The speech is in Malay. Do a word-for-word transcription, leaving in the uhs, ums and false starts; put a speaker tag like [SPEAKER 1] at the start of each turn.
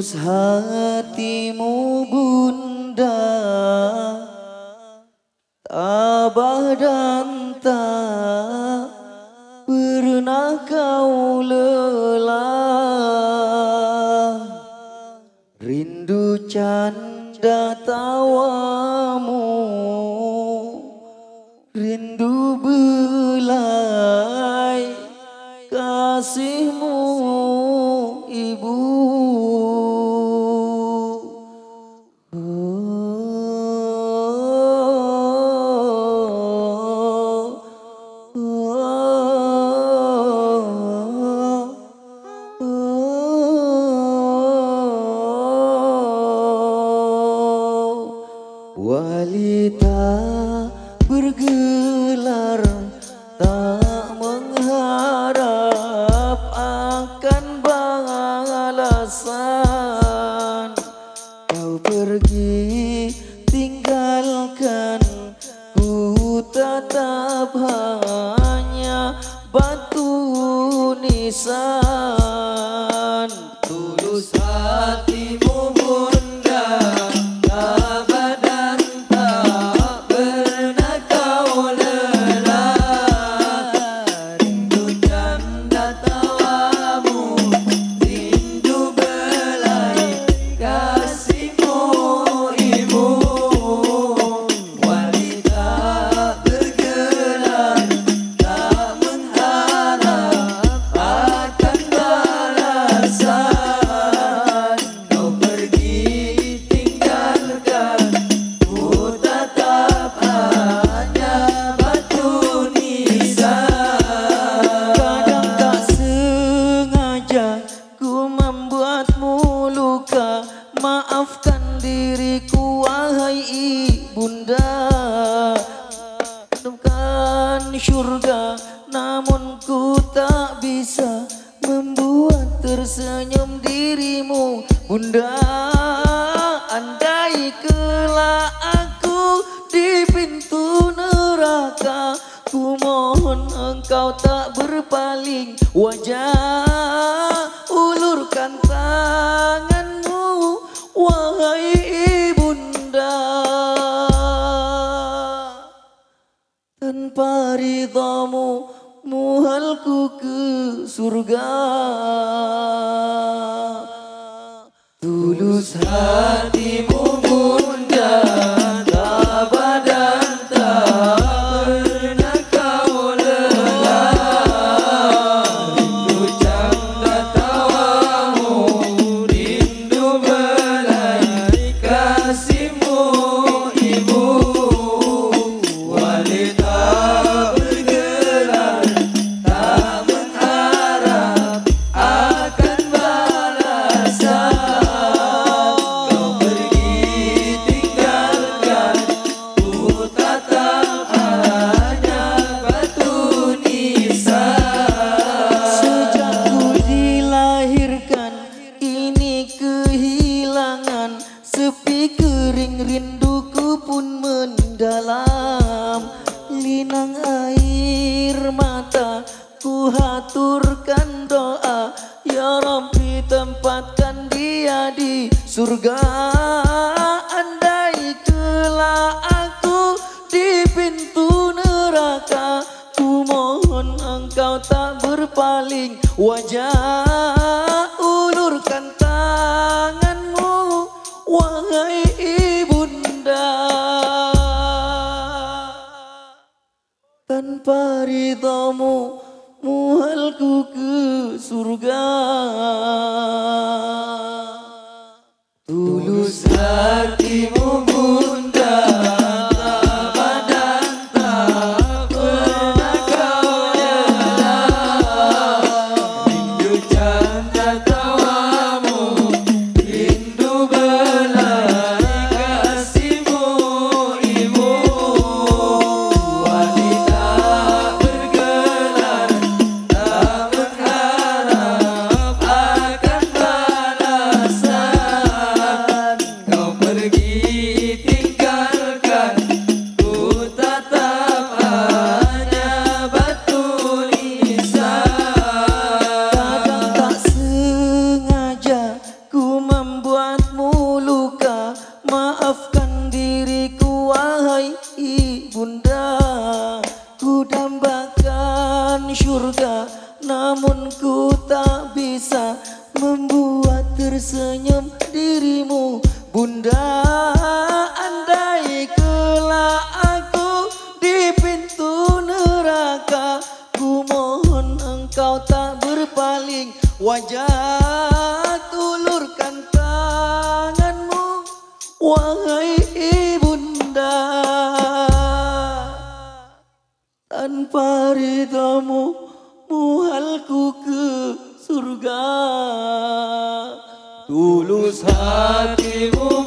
[SPEAKER 1] Tulus hatimu bunda, tabah dan tak pernah kau lelah. Rindu canda tawamu, rindu belai kasihmu ibu. Walita bergelar tak mengharap akan balasan. Kau pergi tinggalkan ku tetap hanya batu nisan. Tulus hatimu bunda, tabah dan tak pernah kau lelah. Rindu canda tawamu, rindu belai kasihmu ibu. Wanita bergelar tak mengharap akan balasan. Kau pergi tinggalkan ku tetap hanya batu nisan. Kadang tak sengaja ku membuatmu luka, maafkan diriku wahai ibunda. Bukan syurga namun ku tak bisa membuat tersenyum dirimu bunda. Andai kelak aku di pintu neraka, ku mohon engkau tak berpaling wajah. Ulurkan tanganmu wahai ibunda. Tanpa ridhamu muhalku ke surga. Tulus hatimu bunda, tabah dan tak pernah kau lelah. Rindu canda tawamu, rindu belai kasihmu ibu. Wanita bergelar tak mengharap akan balasan. Kau pergi tinggalkan ku tetap hanya batu nisan. Sejak ku dilahirkan ini kehilangan, sepi kering rinduku pun mendalam. Linang air mata ku haturkan doa, ya Rabbi tempatkan dia di surga. Andai kelak aku di pintu neraka, ku mohon engkau tak berpaling wajah. Ulurkan tanganmu wahai ibunda. Tanpa ridhamu muhalku ke surga. Tulus hatimu bunda, tabah dan tak pernah kau lelah. Rindu canda tawamu, rindu belai kasihmu ibu. Wanita bergelar tak mengharap namun ku tak bisa membuat tersenyum dirimu. Bunda, andai kelak aku di pintu neraka, ku mohon engkau tak berpaling wajah, tulurkan tanganmu wahai ibunda. Tanpa ridhamu muhalku ke surga. Tulus hatimu